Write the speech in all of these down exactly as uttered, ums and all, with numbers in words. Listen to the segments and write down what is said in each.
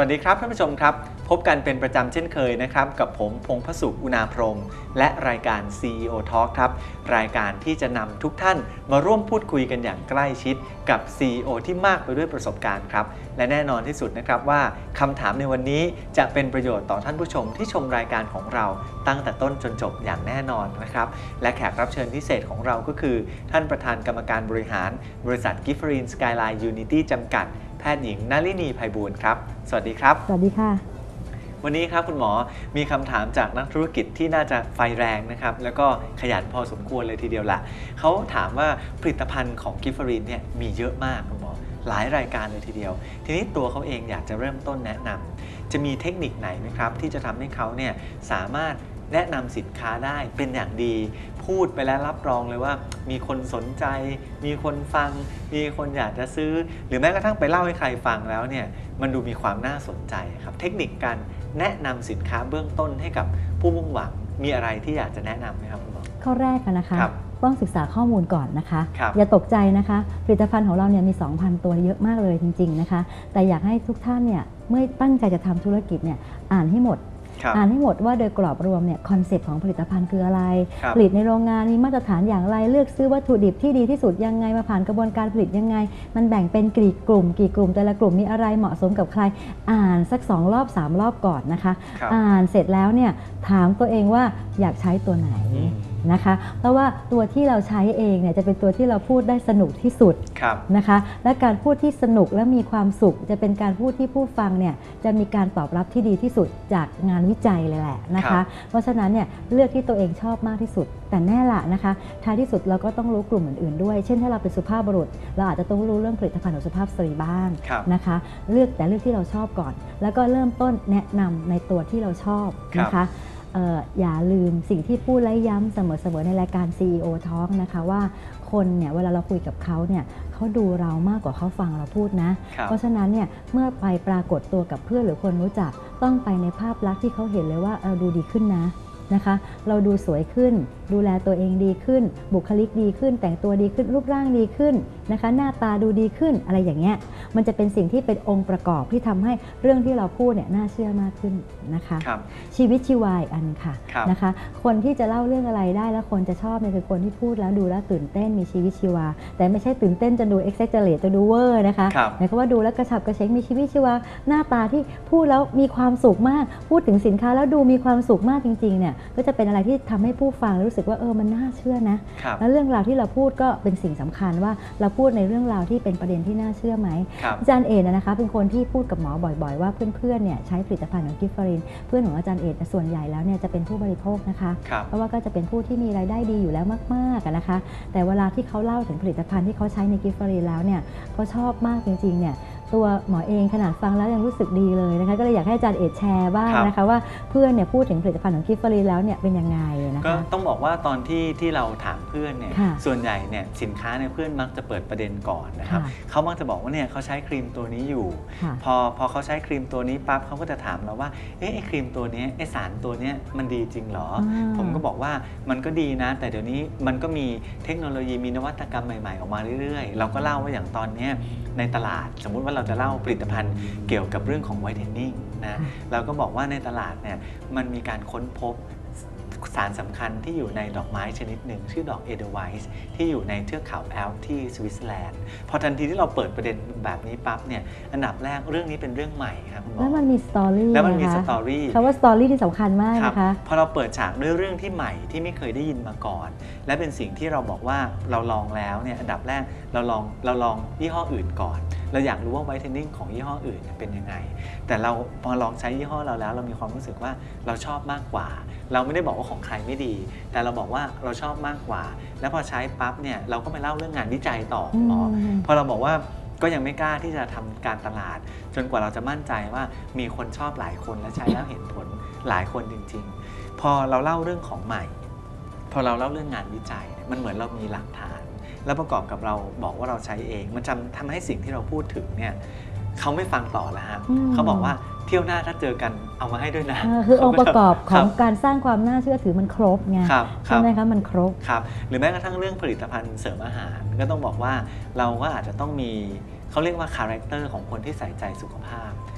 วัสดีครับท่านผู้ชมครับพบกันเป็นประจำเช่นเคยนะครับกับผมพงษ์พสุขอุณาพรหมและรายการ ซี อี โอ Talk ครับรายการที่จะนำทุกท่านมาร่วมพูดคุยกันอย่างใกล้ชิดกับ ซี อี โอ ที่มากไปด้วยประสบการณ์ครับและแน่นอนที่สุดนะครับว่าคำถามในวันนี้จะเป็นประโยชน์ต่อท่านผู้ชมที่ชมรายการของเราตั้งแต่ต้นจนจบอย่างแน่นอนนะครับและแขกรับเชิญพิเศษของเราก็คือท่านประธานกรรมการบริหารบริษัท Giftmarine Skyline Unity จำกัดแพทย์หญิงนลินีไพบูลย์ครับสวัสดีครับสวัสดีค่ะวันนี้ครับคุณหมอมีคำถามจากนักธุรกิจที่น่าจะไฟแรงนะครับแล้วก็ขยันพอสมควรเลยทีเดียวละเขาถามว่าผลิตภัณฑ์ของ Giftmarine เนี่ยมีเยอะมากคุณหมอหลายรายการเลยทีเดียวทีนี้ตัวเขาเองอยากจะเริ่มต้นแนะนำจะมีเทคนิคไหนไหมครับที่จะทำให้เขาเนี่ยสามารถแนะนำสินค้าได้เป็นอย่างดีพูดไปแล้วรับรองเลยว่ามีคนสนใจมีคนฟังมีคนอยากจะซื้อหรือแม้กระทั่งไปเล่าให้ใครฟังแล้วเนี่ยมันดูมีความน่าสนใจครับเทคนิคการแนะนำสินค้าเบื้องต้นให้กับผู้มุ่งหวังมีอะไรที่อยากจะแนะนำไหมครับคุณหมอข้อแรกนะคะต้องศึกษาข้อมูลก่อนนะคะอย่าตกใจนะคะผลิตภัณฑ์ของเราเนี่ยมี สองพัน ตัวเยอะมากเลยจริงๆนะคะแต่อยากให้ทุกท่านเนี่ยเมื่อตั้งใจจะทำธุรกิจเนี่ยอ่านให้หมดอ่านให้หมดว่าโดยกรอบรวมเนี่ยคอนเซปต์ของผลิตภัณฑ์คืออะไรผลิตในโรงงานมีมาตรฐานอย่างไรเลือกซื้อวัตถุดิบที่ดีที่สุดยังไงมาผ่านกระบวนการผลิตยังไงมันแบ่งเป็นกี่กลุ่มกี่กลุ่มแต่ละกลุ่มมีอะไรเหมาะสมกับใครอ่านสักสองรอบสามรอบก่อนนะคะอ่านเสร็จแล้วเนี่ยถามตัวเองว่าอยากใช้ตัวไหนนะคะเพราะว่าตัวที่เราใช้เองเนี่ยจะเป็นตัวที่เราพูดได้สนุกที่สุดนะคะและการพูดที่สนุกและมีความสุขจะเป็นการพูดที่ผู้ฟังเนี่ยจะมีการตอบรับที่ดีที่สุดจากงานวิจัยเลยแหละนะคะเพราะฉะนั้นเนี่ยเลือกที่ตัวเองชอบมากที่สุดแต่แน่ละนะคะท้ายที่สุดเราก็ต้องรู้กลุ่มอื่นๆด้วยเช่นถ้าเราเป็นสุภาพบุรุษเราอาจจะต้องรู้เรื่องผลิตภัณฑ์ของสุภาพสตรีบ้างนะคะเลือกแต่เลือกที่เราชอบก่อนแล้วก็เริ่มต้นแนะนำในตัวที่เราชอบนะคะอย่าลืมสิ่งที่พูดและย้ำเสมอๆในรายการ ซี อี โอ Talk นะคะว่าคนเนี่ยเวลาเราคุยกับเขาเนี่ยเขาดูเรามากกว่าเขาฟังเราพูดนะเพราะฉะนั้นเนี่ยเมื่อไปปรากฏตัวกับเพื่อนหรือคนรู้จักต้องไปในภาพลักษณ์ที่เขาเห็นเลยว่าเราดูดีขึ้นนะนะคะเราดูสวยขึ้นดูแลตัวเองดีขึ้นบุคลิกดีขึ้นแต่งตัวดีขึ้นรูปร่างดีขึ้นนะคะหน้าตาดูดีขึ้นอะไรอย่างเงี้ยมันจะเป็นสิ่งที่เป็นองค์ประกอบที่ทำให้เรื่องที่เราพูดเนี่ยน่าเชื่อมากขึ้นนะคะชีวิตชีวาอันค่ะนะคะคนที่จะเล่าเรื่องอะไรได้แล้วคนจะชอบเนี่ยคือคนที่พูดแล้วดูแล้วตื่นเต้นมีชีวิตชีวาแต่ไม่ใช่ตื่นเต้นจนดูเอ็กเซจเรตจนดูเวอร์นะคะหมายความว่าดูแล้วกระฉับกระเฉงมีชีวิตชีวาหน้าตาที่พูดแล้วมีความสุขมากพูดถึงสินค้าแล้วดูมีความสุขมากจริงๆเนี่ยก็จะเป็นอะไรที่ทำให้ผู้ฟังรู้สึกว่าเออมันน่าเชื่อนะแล้วเรื่องราวที่เราพูดก็เป็นสิ่งสำคัญว่าเราพูดในเรื่องราวที่เป็นประเด็นที่น่าเชื่อไหมอาจารย์เอกนะคะเป็นคนที่พูดกับหมอบ่อยๆว่าเพื่อนๆเนี่ยใช้ผลิตภัณฑ์ของกิฟฟารินเพื่อนของอาจารย์เอกส่วนใหญ่แล้วเนี่ยจะเป็นผู้บริโภคนะคะเพราะว่าก็จะเป็นผู้ที่มีรายได้ดีอยู่แล้วมากๆนะคะแต่เวลาที่เขาเล่าถึงผลิตภัณฑ์ที่เขาใช้ในกิฟฟารินแล้วเนี่ยเขาชอบมากจริงๆเนี่ยตัวหมอเองขนาดฟังแล้วยังรู้สึกดีเลยนะคะก็เลยอยากให้อาจารย์เอกแชร์บ้างนะคะว่าเพื่อนเนี่ยพูดถึงผลิตภัณฑ์ของกิฟฟารินแล้วเนี่ยเป็นยังไงนะคะก็ต้องบอกว่าตอนที่ที่เราถามเพื่อนเนี่ยส่วนใหญ่เนี่ยสินค้าเนี่ยเพื่อนมักจะเปิดประเด็นก่อนนะครับเขามักจะบอกว่าเนี่ยเขาใช้ครีมตัวนี้อยู่พอพอเขาใช้ครีมตัวนี้ปั๊บเขาก็จะถามเราว่าเอ๊ะไอ้ครีมตัวนี้ไอ้สารตัวนี้มันดีจริงหรอผมก็บอกว่ามันก็ดีนะแต่เดี๋ยวนี้มันก็มีเทคโนโลยีมีนวัตกรรมใหม่ๆออกมาเรื่อยๆเราก็เล่าว่าอย่างตอนนี้ในตลาดสมมุติว่าเราจะเล่าผลิตภัณฑ์เกี่ยวกับเรื่องของไวท์เทนนิ่งนะเราก็บอกว่าในตลาดเนี่ยมันมีการค้นพบสารสำคัญที่อยู่ในดอกไม้ชนิดหนึ่งชื่อดอกเอเดอร์ไวส์ที่อยู่ในเทือกเขาแอลป์ที่สวิตเซอร์แลนด์พอทันทีที่เราเปิดประเด็นแบบนี้ปั๊บเนี่ยอันดับแรกเรื่องนี้เป็นเรื่องใหม่ครับคุณหมอแล้วมันมีสตอรี่แล้วมันมีสตอรี่คำว่าสตอรี่ที่สำคัญมากนะคะพอเราเปิดฉากด้วยเรื่องที่ใหม่ที่ไม่เคยได้ยินมาก่อนและเป็นสิ่งที่เราบอกว่าเราลองแล้วเนี่ยอันดับแรกเราลองเราลองยี่ห้ออื่นก่อนเราอยากรู้ว่าไวท์เทนนิ่งของยี่ห้ออื่นเป็นยังไงแต่เราพอลองใช้ยี่ห้อเราแล้วเรามีความรู้สึกว่าเราชอบมากกว่าเราไม่ได้บอกว่าของใครไม่ดีแต่เราบอกว่าเราชอบมากกว่าแล้วพอใช้ปั๊บเนี่ยเราก็ไปเล่าเรื่องงานวิจัยต่อหมอพอเราบอกว่าก็ยังไม่กล้าที่จะทำการตลาดจนกว่าเราจะมั่นใจว่ามีคนชอบหลายคนและใช้แล้วเห็นผลหลายคนจริงๆพอเราเล่าเรื่องของใหม่พอเราเล่าเรื่องงานวิจัยมันเหมือนเรามีหลักฐานแล้วประกอบกับเราบอกว่าเราใช้เองมันทำให้สิ่งที่เราพูดถึงเนี่ยเขาไม่ฟังต่อแล้วฮะเขาบอกว่าเที่ยวหน้าถ้าเจอกันเอามาให้ด้วยนะคือองค์ประกอบของการสร้างความน่าเชื่อถือมันครบไงใช่ไหมคะมันครบครับหรือแม้กระทั่งเรื่องผลิตภัณฑ์เสริมอาหารก็ต้องบอกว่าเราก็อาจจะต้องมีเขาเรียกว่าคาแรคเตอร์ของคนที่ใส่ใจสุขภาพ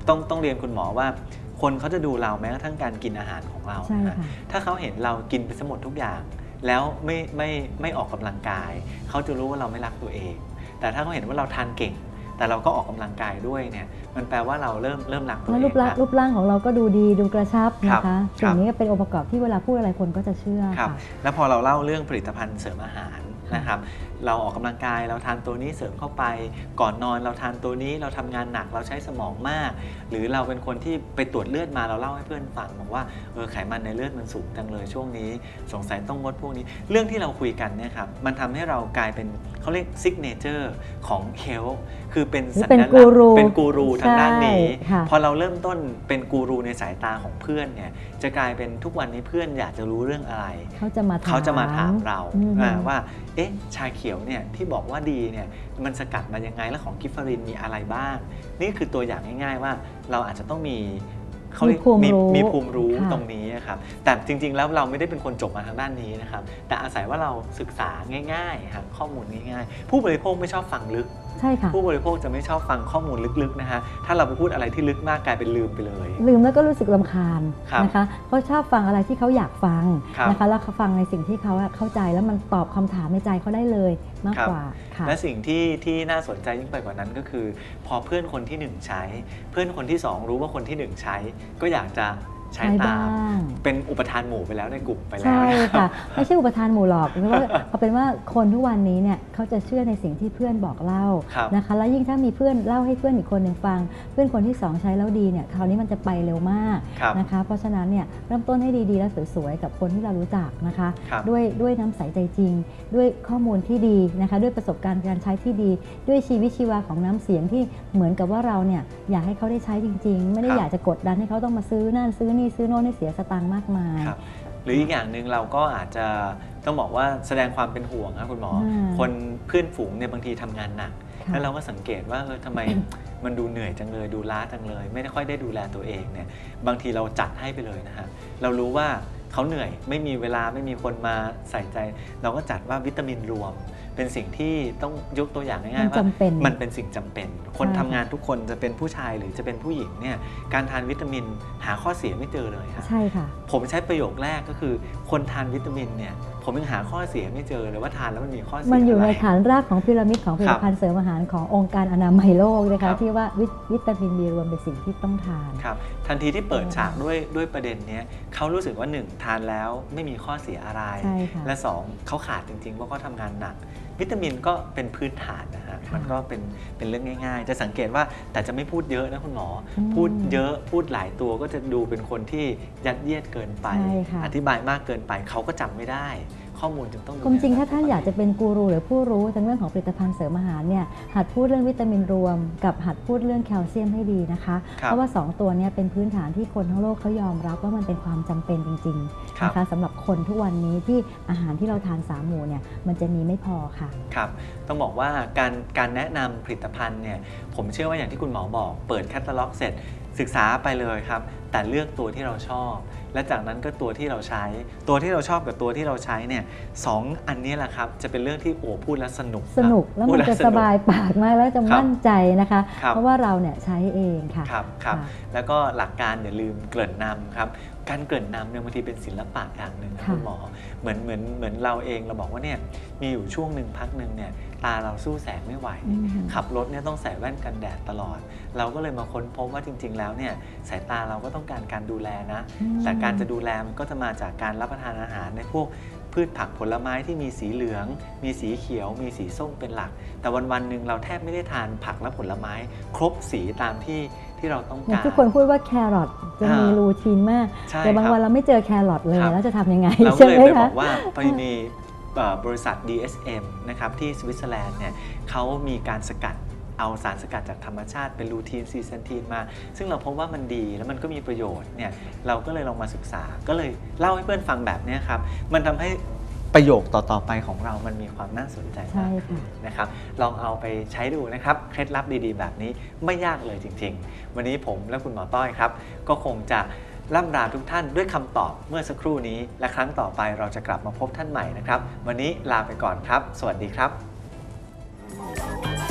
ต้องต้องเรียนคุณหมอว่าคนเขาจะดูเราแม้กระทั่งการกินอาหารของเรานะถ้าเขาเห็นเรากินไปทั้งหมดทุกอย่างแล้วไม่ไม่ไม่ออกกำลังกายเขาจะรู้ว่าเราไม่รักตัวเองแต่ถ้าเขาเห็นว่าเราทานเก่งแต่เราก็ออกกำลังกายด้วยเนี่ยมันแปลว่าเราเริ่มเริ่มรักตัวเองรูปร่างรูปร่างของเราก็ดูดีดูกระชับนะคะสิ่งนี้ก็เป็นองค์ประกอบที่เวลาพูดอะไรคนก็จะเชื่อค่ะแล้วพอเราเล่าเรื่องผลิตภัณฑ์เสริมอาหารนะครับเราออกกำลังกายเราทานตัวนี้เสริมเข้าไปก่อนนอนเราทานตัวนี้เราทำงานหนักเราใช้สมองมากหรือเราเป็นคนที่ไปตรวจเลือดมาเราเล่าให้เพื่อนฟังบอกว่าเออไขมันในเลือดมันสูงจังเลยช่วงนี้สงสัยต้องงดพวกนี้เรื่องที่เราคุยกันเนี่ยครับมันทำให้เรากลายเป็นเขาเรียกซิกเนเจอร์ของเฮลท์คือเป็นสัญลักษณ์เป็นกูรูทางด้านนี้พอเราเริ่มต้นเป็นกูรูในสายตาของเพื่อนเนี่ยจะกลายเป็นทุกวันนี้เพื่อนอยากจะรู้เรื่องอะไรเขาจะมาถามเขาจะมาถามเราว่าเอ๊ะชาเขียวเนี่ยที่บอกว่าดีเนี่ยมันสกัดมายังไงและของกิฟฟารินมีอะไรบ้างนี่คือตัวอย่างง่ายๆว่าเราอาจจะต้องมีเขาเรียกมีมีภูมิรู้ตรงนี้ครับแต่จริงๆแล้วเราไม่ได้เป็นคนจบมาทางด้านนี้นะครับแต่อาศัยว่าเราศึกษาง่ายๆครับข้อมูลง่ายๆผู้บริโภคไม่ชอบฟังลึกใช่ค่ะผู้บริโภคจะไม่ชอบฟังข้อมูลลึกๆนะฮะถ้าเราไปพูดอะไรที่ลึกมากกลายเป็นลืมไปเลยลืมแล้วก็รู้สึกรำคาญนะคะเขาชอบฟังอะไรที่เขาอยากฟังนะคะแล้วเขาฟังในสิ่งที่เขาเข้าใจแล้วมันตอบคำถามในใจเขาได้เลยมากกว่าและสิ่งที่ที่น่าสนใจยิ่งไปกว่านั้นก็คือพอเพื่อนคนที่หนึ่งใช้เพื่อนคนที่สองรู้ว่าคนที่หนึ่งใช้ก็อยากจะใช้ตามเป็นอุปทานหมู่ไปแล้วในกลุ่มไปแล้วใช่ค่ะไม่ใช่อุปทานหมู่หรอกเพราะว่าเอาเป็นว่าคนทุกวันนี้เนี่ยเขาจะเชื่อในสิ่งที่เพื่อนบอกเล่านะคะแล้วยิ่งถ้ามีเพื่อนเล่าให้เพื่อนอีกคนหนึ่งฟังเพื่อนคนที่สองใช้แล้วดีเนี่ยคราวนี้มันจะไปเร็วมากนะคะเพราะฉะนั้นเนี่ยเริ่มต้นให้ดีๆและสวยๆกับคนที่เรารู้จักนะคะด้วยด้วยน้ำใสใจจริงด้วยข้อมูลที่ดีนะคะด้วยประสบการณ์การใช้ที่ดีด้วยชีวิตชีวาของน้ำเสียงที่เหมือนกับว่าเราเนี่ยอยากให้เขาได้ใช้จริงๆไม่ได้อยากจะกดดันให้เขาต้องมาซื้อนั่นซื้อนี่ซื้อโน่นให้เสียสตางค์มากมายหรืออีกอย่างหนึ่งเราก็อาจจะต้องบอกว่าแสดงความเป็นห่วงครับคุณหมอคนเพื่อนฝูงเนี่ยบางทีทำงานหนักแล้วเราก็สังเกตว่าเออทำไมมันดูเหนื่อยจังเลยดูล้าจังเลยไม่ได้ค่อยได้ดูแลตัวเองเนี่ยบางทีเราจัดให้ไปเลยนะฮะเรารู้ว่าเขาเหนื่อยไม่มีเวลาไม่มีคนมาใส่ใจเราก็จัดว่าวิตามินรวมเป็นสิ่งที่ต้องยกตัวอย่างง่ายๆว่ามันเป็นสิ่งจำเป็นคนทำงานทุกคนจะเป็นผู้ชายหรือจะเป็นผู้หญิงเนี่ยการทานวิตามินหาข้อเสียไม่เจอเลยครับใช่ค่ะผมใช้ประโยคแรกก็คือคนทานวิตามินเนี่ยผมยังหาข้อเสียไม่เจอเลยว่าทานแล้วมันมีข้อเสียอะไรมันอยู่ในฐานรากของพีระมิดของผลิตภัณฑ์เสริมอาหารขององค์การอนามัยโลกนะคะที่ว่าวิตามินบีรวมเป็นสิ่งที่ต้องทานครับทันทีที่เปิดฉากด้วยด้วยประเด็นนี้เขารู้สึกว่าหนึ่งทานแล้วไม่มีข้อเสียอะไรและสองเขาขาดจริงๆเพราะเขาทำงานหนักวิตามินก็เป็นพื้นฐานนะฮะมันก็เป็นเป็นเรื่องง่ายๆจะสังเกตว่าแต่จะไม่พูดเยอะนะคุณหมอพูดเยอะพูดหลายตัวก็จะดูเป็นคนที่ยัดเยียดเกินไปอธิบายมากเกินไปเขาก็จำไม่ได้ข้อมูลจึงต้องความจริงถ้าท่านอยากจะเป็นกูรูหรือผู้รู้ทั้งเรื่องของผลิตภัณฑ์เสริมอาหารเนี่ยหัดพูดเรื่องวิตามินรวมกับหัดพูดเรื่องแคลเซียมให้ดีนะคะเพราะว่าสองตัวนี้เป็นพื้นฐานที่คนทั้งโลกเขายอมรับว่ามันเป็นความจำเป็นจริงๆนะคะสำหรับคนทุกวันนี้ที่อาหารที่เราทานสามหมู่เนี่ยมันจะมีไม่พอค่ะครับต้องบอกว่าการการแนะนำผลิตภัณฑ์เนี่ยผมเชื่อว่าอย่างที่คุณหมอบอกเปิดแคตตาล็อกเสร็จศึกษาไปเลยครับแต่เลือกตัวที่เราชอบและจากนั้นก็ตัวที่เราใช้ตัวที่เราชอบกับตัวที่เราใช้เนี่ยสองอันนี้แหละครับจะเป็นเรื่องที่โอ้พูดแล้วสนุกสนุกแล้วมันจะสบายปากมากแล้วจะมั่นใจนะคะเพราะว่าเราเนี่ยใช้เองค่ะครับครับแล้วก็หลักการอย่าลืมเกริ่นนำครับการเกริ่นนำเนี่ยบางทีเป็นศิลปะอย่างหนึ่งคุณหมอเหมือนเหมือนเหมือนเราเองเราบอกว่าเนี่ยมีอยู่ช่วงหนึ่งพักหนึ่งเนี่ยตาเราสู้แสงไม่ไหวขับรถเนี่ยต้องใส่แว่นกันแดดตลอดเราก็เลยมาค้นพบว่าจริงๆแล้วเนี่ยสายตาเราก็ต้องการการดูแลนะแต่การจะดูแลมันก็จะมาจากการรับประทานอาหารในพวกพืชผักผลไม้ที่มีสีเหลืองมีสีเขียวมีสีส้มเป็นหลักแต่วันวันหนึ่งเราแทบไม่ได้ทานผักและผลไม้ครบสีตามที่ที่เราต้องการทุกคนพูดว่าแครอทจะมีรูทีนมากแต่บางวันเราไม่เจอแครอทเลยแล้วจะทำยังไงเราก็เลยไปบอกว่าไปมีบริษัท ดี เอส เอ็ม นะครับที่สวิตเซอร์แลนด์เนี่ยเขามีการสกัดเอาสารสกัดจากธรรมชาติเป็นลูทีนซีเซนทีนมาซึ่งเราพบว่ามันดีแล้วมันก็มีประโยชน์เนี่ยเราก็เลยลองมาศึกษาก็เลยเล่าให้เพื่อนฟังแบบนี้ครับมันทำให้ประโยคต่อๆไปของเรามันมีความน่าสนใจมากนะครับลองเอาไปใช้ดูนะครับเคล็ดลับดีๆแบบนี้ไม่ยากเลยจริงๆวันนี้ผมและคุณหมอต้อยครับก็คงจะล่ำลาทุกท่านด้วยคำตอบเมื่อสักครู่นี้และครั้งต่อไปเราจะกลับมาพบท่านใหม่นะครับวันนี้ลาไปก่อนครับสวัสดีครับ